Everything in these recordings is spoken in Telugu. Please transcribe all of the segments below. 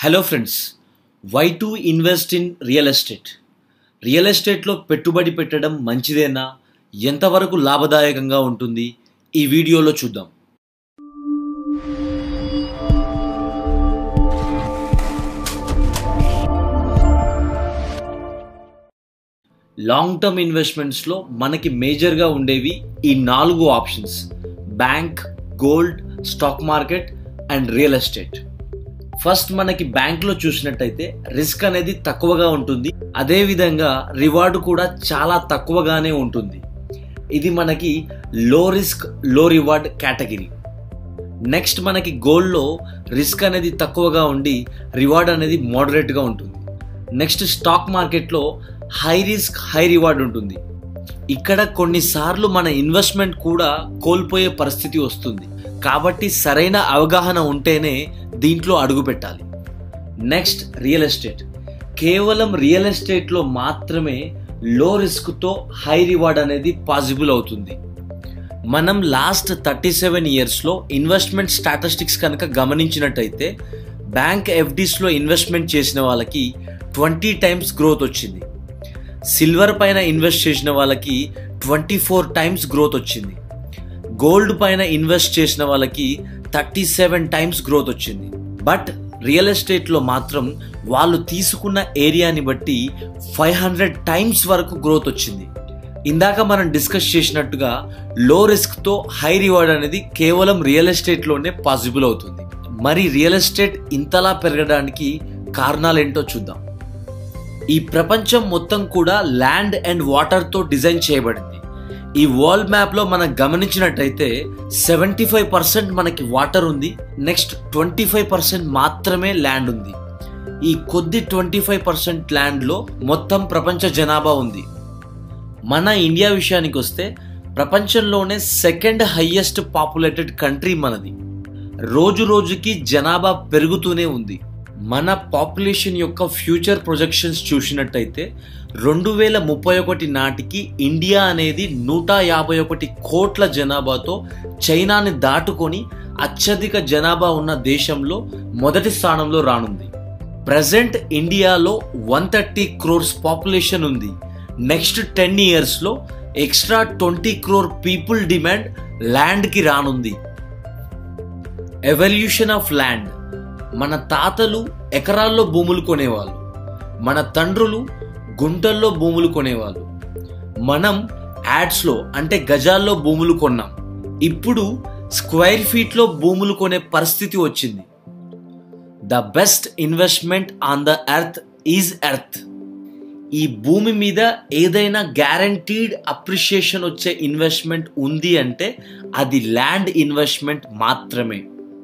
Hello friends, why to invest in real estate? Real ఎస్టేట్లో పెట్టుబడి పెట్టడం మంచిదేనా? ఎంతవరకు లాభదాయకంగా ఉంటుంది? ఈ వీడియోలో చూద్దాం. లాంగ్ టర్మ్ ఇన్వెస్ట్మెంట్స్లో మనకి మేజర్గా ఉండేవి ఈ 4 options: bank, gold, stock market and real estate. First మనకి బ్యాంక్లో చూసినట్టయితే రిస్క్ అనేది తక్కువగా ఉంటుంది, అదేవిధంగా రివార్డు కూడా చాలా తక్కువగానే ఉంటుంది. ఇది మనకి లో రిస్క్ లో రివార్డ్ కేటగిరీ. నెక్స్ట్ మనకి గోల్డ్లో రిస్క్ అనేది తక్కువగా ఉండి రివార్డ్ అనేది మోడరేట్గా ఉంటుంది. నెక్స్ట్ స్టాక్ మార్కెట్లో హై రిస్క్ హై రివార్డ్ ఉంటుంది. ఇక్కడ కొన్నిసార్లు మన ఇన్వెస్ట్మెంట్ కూడా కోల్పోయే పరిస్థితి వస్తుంది, కాబట్టి సరైన అవగాహన ఉంటేనే దీంట్లో అడుగు పెట్టాలి. Next real estate. కేవలం రియల్ ఎస్టేట్లో మాత్రమే లో రిస్క్తో హై రివార్డ్ అనేది పాసిబుల్ అవుతుంది. మనం లాస్ట్ 37 ఇయర్స్లో ఇన్వెస్ట్మెంట్ స్టాటిస్టిక్స్ కనుక గమనించినట్టయితే బ్యాంక్ ఎఫ్డీస్లో ఇన్వెస్ట్మెంట్ చేసిన వాళ్ళకి 20 times గ్రోత్ వచ్చింది. సిల్వర్ పైన ఇన్వెస్ట్ చేసిన వాళ్ళకి 24 times గ్రోత్ వచ్చింది. గోల్డ్ పైన ఇన్వెస్ట్ చేసిన వాళ్ళకి 37 times గ్రోత్ వచ్చింది. బట్ రియల్ ఎస్టేట్లో మాత్రం వాళ్ళు తీసుకున్న ఏరియాని బట్టి 500 times వరకు గ్రోత్ వచ్చింది. ఇందాక మనం డిస్కస్ చేసినట్టుగా లో రిస్క్తో హై రివార్డ్ అనేది కేవలం రియల్ ఎస్టేట్లోనే పాసిబుల్ అవుతుంది. మరి రియల్ ఎస్టేట్ ఇంతలా పెరగడానికి కారణాలు ఏంటో చూద్దాం. ఈ ప్రపంచం మొత్తం కూడా ల్యాండ్ అండ్ వాటర్తో డిజైన్ చేయబడింది. ఈ వరల్డ్ మ్యాప్లో మనం గమనించినట్టయితే 75% మనకి వాటర్ ఉంది, నెక్స్ట్ 25% మాత్రమే ల్యాండ్ ఉంది. ఈ కొద్ది 25% ల్యాండ్లో మొత్తం ప్రపంచ జనాభా ఉంది. మన ఇండియా విషయానికి వస్తే ప్రపంచంలోనే సెకండ్ హైయెస్ట్ పాపులేటెడ్ కంట్రీ మనది. రోజు రోజుకి జనాభా పెరుగుతూనే ఉంది. మన పాపులేషన్ యొక్క ఫ్యూచర్ ప్రొజెక్షన్స్ చూసినట్టయితే 2031 నాటికి ఇండియా అనేది 151 కోట్ల జనాభాతో చైనాని దాటుకొని అత్యధిక జనాభా ఉన్న దేశంలో మొదటి స్థానంలో రానుంది. ప్రజెంట్ ఇండియాలో 130 crores పాపులేషన్ ఉంది. నెక్స్ట్ 10 yearsలో ఎక్స్ట్రా 20 crore పీపుల్ డిమాండ్ ల్యాండ్కి రానుంది. Evolution of land. మన తాతలు ఎకరాల్లో భూములు కొనేవాళ్ళు, మన తండ్రులు గుంటల్లో భూములు కొనేవాళ్ళు. మనం యాడ్స్లో అంటే గజాల్లో భూములు కొన్నాం. ఇప్పుడు స్క్వేర్ ఫీట్లో భూములు కొనే పరిస్థితి వచ్చింది. The best investment on the earth is earth. ఈ భూమి మీద ఏదైనా గ్యారంటీడ్ అప్రిషియేషన్ వచ్చే ఇన్వెస్ట్మెంట్ ఉంది అంటే అది ల్యాండ్ ఇన్వెస్ట్మెంట్ మాత్రమే.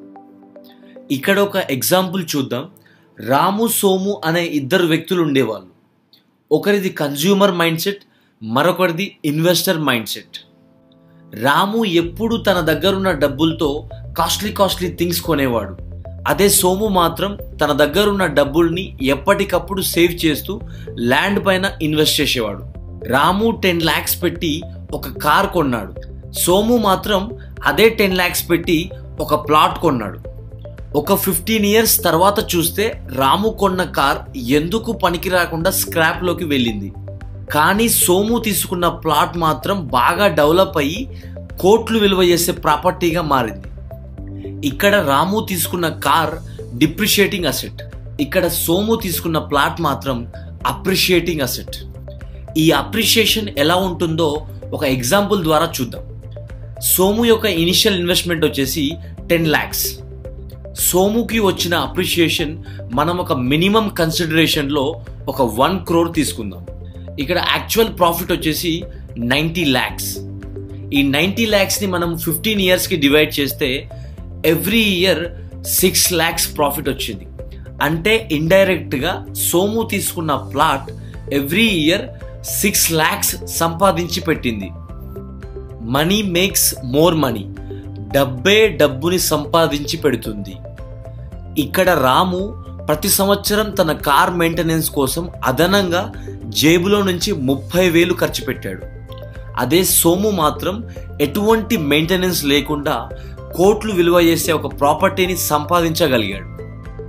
ఇక్కడ ఒక ఎగ్జాంపుల్ చూద్దాం. రాము, సోము అనే 2 వ్యక్తులు ఉండేవాళ్ళు. ఒకరిది కన్జ్యూమర్ మైండ్ సెట్, మరొకరిది ఇన్వెస్టర్ మైండ్ సెట్. రాము ఎప్పుడు తన దగ్గరున్న డబ్బులతో కాస్ట్లీ థింగ్స్ కొనేవాడు. అదే సోము మాత్రం తన దగ్గరున్న డబ్బుల్ని ఎప్పటికప్పుడు సేవ్ చేస్తూ ల్యాండ్ పైన ఇన్వెస్ట్ చేసేవాడు. రాము 10 lakhs పెట్టి ఒక కార్ కొన్నాడు. సోము మాత్రం అదే 10 lakhs పెట్టి ఒక ప్లాట్ కొన్నాడు. ఒక 15 years తర్వాత చూస్తే రాము కొన్న కార్ ఎందుకు పనికి రాకుండా స్క్రాప్లోకి వెళ్ళింది. కానీ సోము తీసుకున్న ప్లాట్ మాత్రం బాగా డెవలప్ అయ్యి కోట్లు విలువ చేసే ప్రాపర్టీగా మారింది. ఇక్కడ రాము తీసుకున్న కార్ డిప్రిషియేటింగ్ అసెట్, ఇక్కడ సోము తీసుకున్న ప్లాట్ మాత్రం అప్రిషియేటింగ్ అసెట్. ఈ అప్రిషియేషన్ ఎలా ఉంటుందో ఒక ఎగ్జాంపుల్ ద్వారా చూద్దాం. సోము యొక్క ఇనిషియల్ ఇన్వెస్ట్మెంట్ వచ్చేసి 10 lakhs. సోముకి వచ్చిన అప్రిషియేషన్ మనం ఒక మినిమం కన్సిడరేషన్లో ఒక 1 crore తీసుకుందాం. ఇక్కడ యాక్చువల్ ప్రాఫిట్ వచ్చేసి 90 lakhs. ఈ 90 lakhsని మనం 15 yearsకి డివైడ్ చేస్తే ఎవ్రీ ఇయర్ 6 lakhs ప్రాఫిట్ వచ్చింది. అంటే ఇండైరెక్ట్గా సోము తీసుకున్న ప్లాట్ ఎవ్రీ ఇయర్ 6 lakhs సంపాదించి పెట్టింది. Money makes more money. డబ్బే డబ్బుని సంపాదించి పెడుతుంది. ఇక్కడ రాము ప్రతి సంవత్సరం తన కార్ మెయింటెనెన్స్ కోసం అదనంగా జేబులో నుంచి 30,000 ఖర్చు పెట్టాడు. అదే సోము మాత్రం ఎటువంటి మెయింటెనెన్స్ లేకుండా కోట్లు విలువ చేసే ఒక ప్రాపర్టీని సంపాదించగలిగాడు.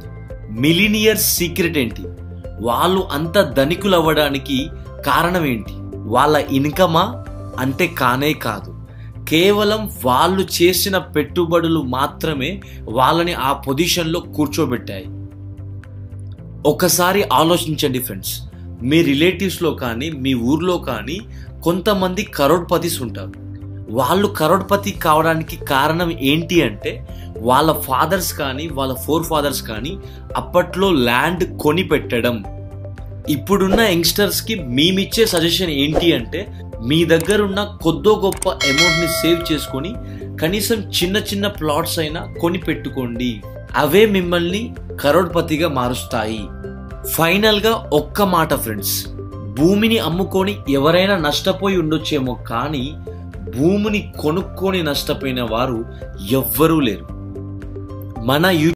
మిలినియర్స్ సీక్రెట్ ఏంటి? వాళ్ళు అంత ధనికులు అవ్వడానికి కారణం ఏంటి? వాళ్ళ ఇన్కమా అంటే కానే కాదు, కేవలం వాళ్ళు చేసిన పెట్టుబడులు మాత్రమే వాళ్ళని ఆ పొజిషన్లో కూర్చోబెట్టాయి. ఒకసారి ఆలోచించండి ఫ్రెండ్స్, మీ రిలేటివ్స్లో కానీ మీ ఊర్లో కానీ కొంతమంది కరోడ్పతిస్ ఉంటారు. వాళ్ళు కరోడ్పతి కావడానికి కారణం ఏంటి అంటే వాళ్ళ ఫాదర్స్ కానీ వాళ్ళ ఫోర్ ఫాదర్స్ కానీ అప్పట్లో ల్యాండ్ కొని పెట్టడం. ఇప్పుడున్న యంగ్స్టర్స్కి మేమిచ్చే సజెషన్ ఏంటి అంటే మీ దగ్గర ఉన్న కొద్దో గొప్ప అమౌంట్ని సేవ్ చేసుకొని కనీసం చిన్న చిన్న ప్లాట్స్ అయినా కొని పెట్టుకోండి. అవే మిమ్మల్ని కరోడ్పతిగా మారుస్తాయి. ఫైనల్గా ఒక్క మాట ఫ్రెండ్స్, భూమిని అమ్ముకొని ఎవరైనా నష్టపోయి ఉండొచ్చేమో కానీ భూమిని కొనుక్కొని నష్టపోయిన వారు ఎవ్వరూ లేరు. మన